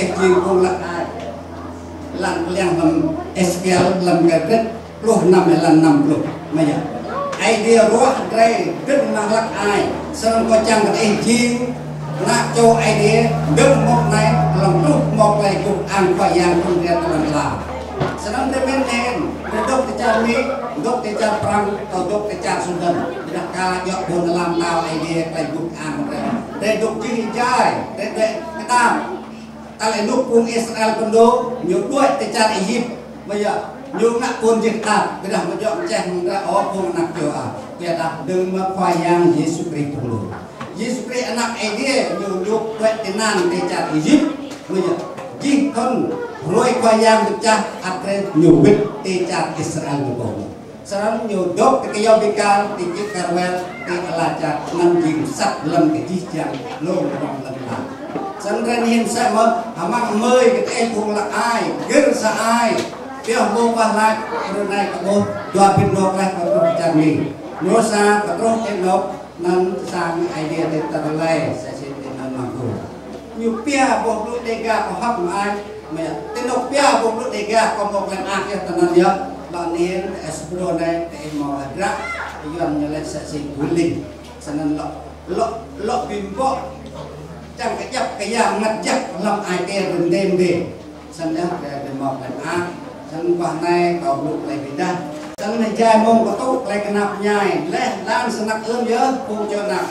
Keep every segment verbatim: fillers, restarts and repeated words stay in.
cái gì cũng là ai lần liền làm scale làm cái rất lúc năm hay lần năm lúc bây giờ idea rõ đây rất năng lực ai xong có chăng cái gì nát cho idea rất một này làm lúc một ngày cũng ăn phải yang không ra làm làm senang demen en dok kejar ni dok kejar perang atau dok kejar sundan tidak kalah jok pun dalam tahu idea kai buk an re dok jiri jai re re ketam tale nuk pun Israel kondo nyu duit kejar Egypt bây giờ nyu nak pun jik tap kedah mojok ceh ra oh pun nak jo ah dia dah deng ma yang Yesus Kristus dulu Yesus Kristus anak idea nyu duk duit tenan kejar Egypt bây giờ jik kon rồi qua yang pecah akhirnya nyubit tecat Israel ngomong. Sekarang nyodok ke Yobikan tinggi Karmel ke Elacat nanjing sat lem ke jijang lom rong lemah. Sekarang ini saya mau amak mei ke teh pung la ai ger sa ai dia mau bahlak renai kebo dua pinok lah kalau cari nosa katro enok nan sang idea de terlai saya sini nan mampu. Nyupia bohlu dega ko hak mai mẹ tên nộp bia vùng nước đề ga còn một lần ăn kia tận năm giờ bạn nên explore này để mò ra dân như lên sẽ xin quý linh cho nên lọ lọ lọ bìm bọ chẳng cái dập cái dạng ngặt dập làm ai kia đừng đêm về sân đó để mò lần ăn sân quả này có lục lại bị đa sân này trai mông có tốt lại cái nạp nhai lẽ lan sân nặc ơn nhớ không cho nạp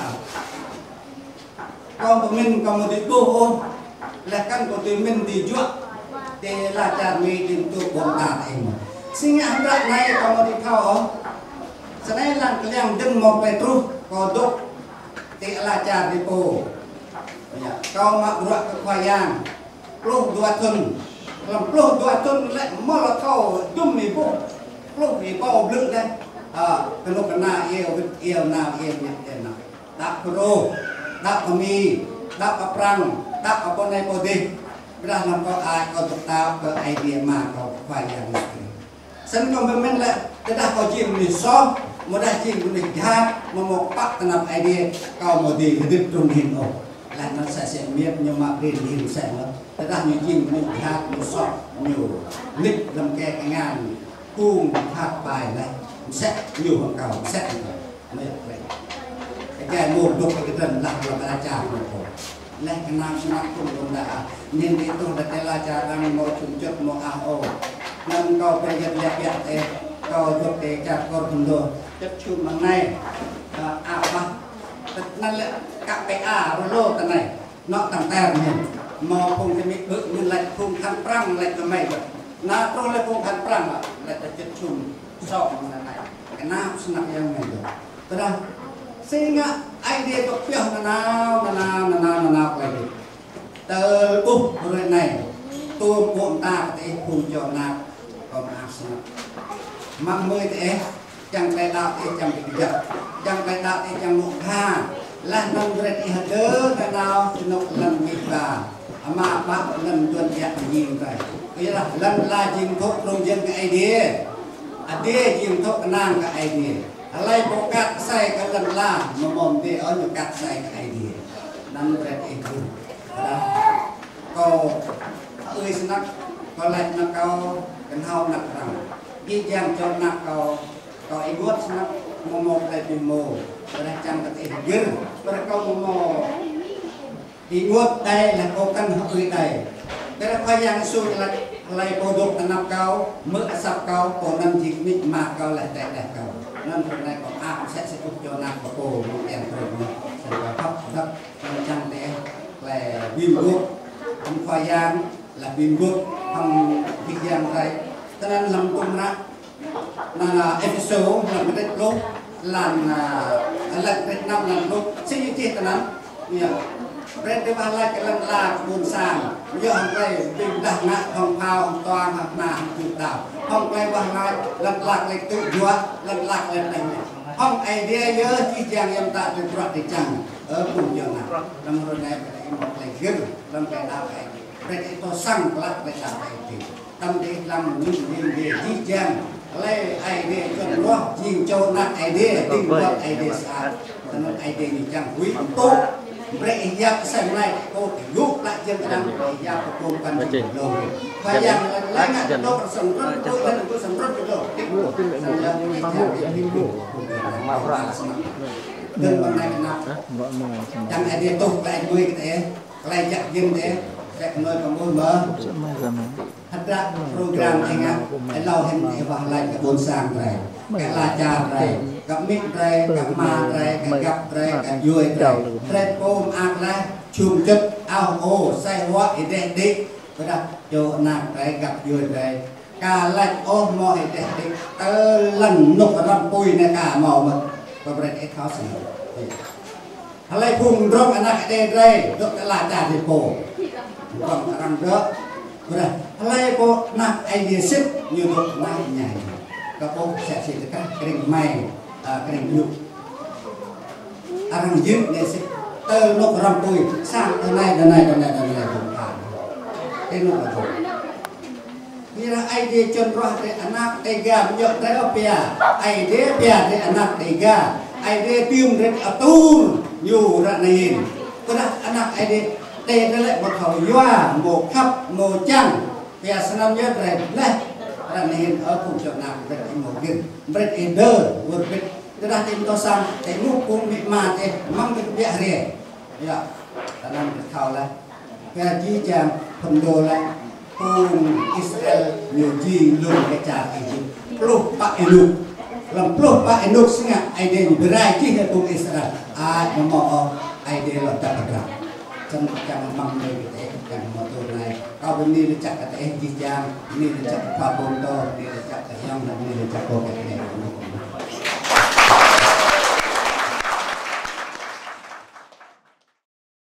con của mình còn một tí bố ôm là căn của tụi mình thì chuột để là trả mì đến tụ bồn tạt em sinh ăn rác này có một cái thao không sau này là cái yang đừng một bài tru có đúc để là trả đi bồ có mặc ruột cái khoai yang lúc dua tuần làm lúc dua tuần lại mất là thao chung mì bồ lúc mì bò lưng đây à cái lúc cái nào yêu yêu nào yêu nhận tiền nào đáp pro đáp mì đáp prang đáp apa này bồ đi Belah nampak ai kau tetap ke idea mak kau fayang itu. Sen kau memang lah tidak kau jim ni so, mudah jim ni jahat memokpak tenap idea kau mau di hidup dunia oh. Lah nak saya semiap nyemak rin hidup saya. Tidak ni jim ni jahat ni so nyu nip dalam kengan cung jahat bài này sẽ nhiều hơn kau sẽ mấy vậy. Cái một đôi cái trần lạc là cái chả một leh kenal senak pun benda nên itu adalah cara mau tunjuk mau ao nên kau pergi lihat-lihat eh kau jok ke cakor bendo cek cuma này apaนั่นแหละ ca pê a โลกกันไหนนอกต่างๆเนี่ยมอคงจะมีเบิกมันไหลคงคันปรังไหลจะไม่แบบน่าตรงเลยคงคันปรังอ่ะไหลจะจัดชุมสอบมันไหนกันน้ำสนับยังไงอยู่แต่ละsehingga idea tu piah nanau nanau nanau nanau lagi terbuh hari này tôi buồn ta để cùng cho nào còn asna mang mười thế chẳng phải đạo thì chẳng bị giật chẳng phải đạo thì chẳng một tha là năm rồi thì hết đỡ cái nào thì nó lần bị bà mà bác lần tuần dẹp nhìn vậy cái là lần là chim thuốc trong dân cái idea idea chim thuốc nàng cái ideaอะไรโฟกัสใส่กันลันล่ามามองที่เอาอยู่กัดใส่ไอเดียนั่นเป็นเองคือนะก็เอ้ยสนักก็เล่นนักเขาเป็นเฮานักเรายิ่งยังจนนักเขาก็ไอ้วัดสนักมามองอะไรเป็นโมอะไรจังกับเองยืนแล้วก็มามองอีวัดได้แล้วก็กันเอ้ยได้แต่พยายามสู้อะไรอะไรโปรดุกนับเขาเมื่อสับเขาพอนั้นจิตมิตมาเขาแหละแต่แต่เขานั่นเป็นในของอาsẽ sẽ chụp cho nạp của cô một đèn thường sẽ là khóc khóc trong để là viêm ruột không khoai giang là viêm ruột không viêm giang đây cho nên làm công ra là episode là cái đất lúc làm là cái năm làm lúc sẽ như thếนั้นเนี่ยเรื่องที่ว่าอะไรกันลังลาบุญสร้างเยอะห้องไกลเป็นดักนะห้องพาวห้องตวางห้องนาห้องจุดดาวห้องไกลว่าไงลังหลักเลยตุ้ยยัวลังหลักเลยอะไรเนี่ยห้องไอเดียเยอะที่ยังยังตาเป็นปรัชญาเออปุ่นยังนะลำรุนแรงเป็นไอ้หมดเลยขึ้นลำไปดาวไอ้เป็นไอ้ตัวสั่งลักไปดาวไอ้ตีทำดีลำนิ่งนิ่งดีที่ยังเลยไอเดียจนรู้ยิงโจนักไอเดียดิ้งวัดไอเดียสะอาดแต่นั้นไอเดียนี่จังวิ่งตุ๊กเบรกยับเส้นไรโอ้ยุบละยังดังยับประกอบกันโลพยายามไล่งานโลกสมรสโลกนั้นก็สมรสโลกที่ผู้ที่เป็นสัญญาณที่ผู้ที่ผู้มาพระเดินบางในนับจังไอเดียตุกไอมือเตะไอจักยิงเตะแต่เงินของมือเบอร์ฮัตระโปรแกรมเองอ่ะไอเราเห็นไอ้ว่าอะไรกับบนสร้างไรกับลาจาไรกับมิตรไรกับมาไรกับกับไรกับยุยไรไรโปมอักไรชุมจุดเอาโอใส่หัวไอเด็กดิก็ได้โยนักไรกับยุยไรกาไล่โอมอไอเด็กดิเออลั่นนกรำปุยในกาหมอมันก็เป็นไอ้เขาสิอะไรพุ่งร้องอนาคตเดรย์ดกลาจาดิโปร้องรำเยอะก็ได้อะไรโปนักไอเดียซิปอยู่ตรงไหนใหญ่ก็โปเสียสิกันกริ่งไม่กริ่งยุบอะไรยึดเนี่ยสิเตอร์นกรำปุยสร้างตัวไหนตัวไหนตัวไหนตัวไหนผมผ่านไอ้นกกระทุนี่ละไอเดียจนรอดเลยอนาคตเด็กยามเยอะแต่เอาเปียไอเดียเปียเลยอนาคตเด็กยาไอเดียพิมพ์เรื่องอัตูนอยู่ระเนินก็ได้อนาคตไอเดียเตะนั่นแหละบทเขาย่าโมขับโมจังเปียสนามเยอะเลยเลยระเนินเอาถูกจับนำเป็นโมกินเบรดเอเดอร์วอร์เบดก็ได้ที่ตัวซ้ำแต่ลูกกุ้งมีมาเองมั่งเป็นเบี้ยเรียนี่ละระนั้นเป็นเขาแล้วแกจี้แจมคนโดนแล้วปูนอิสราเอลนิวจีลุงกระจายอีกปลุกปะไอลูกลำปลุกปะไอลูกสิ่งไอเดียอยู่ได้ที่ให้ปูนอิสราเอลอาจจะมองไอเดียเราจะประกาศจนจะมามั่งเลยเองกันหมดตัวไหนเอาเป็นนี่รู้จักกับเองจีจามนี่รู้จักกับความโบราณนี่รู้จักกับย่องนี่รู้จักโบราณ